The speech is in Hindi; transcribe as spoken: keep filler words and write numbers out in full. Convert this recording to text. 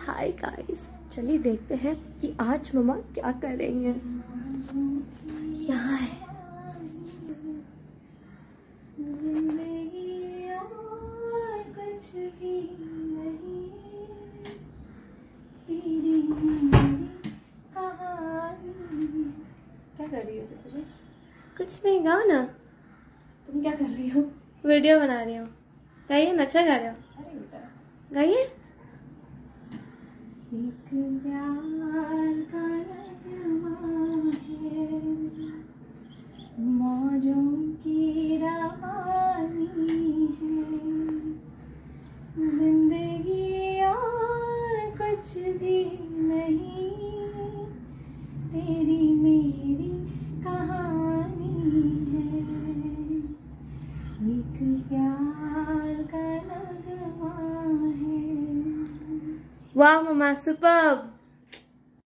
हाय गाइस, चलिए देखते हैं कि आज मम्मा क्या कर रही हैं। यहाँ है क्या कर रही हो? सच कुछ नहीं, गाओ ना। तुम क्या कर रही हो? वीडियो बना रही हो। गाइए ना, अच्छा गा रहे हो, गाइए। एक प्यार का नगमा है, मौजों की रवानी है, जिंदगी और कुछ भी नहीं, तेरी मेरी कहानी है, एक प्यार का नगमा है। वाह मम्मा, सुपर्ब।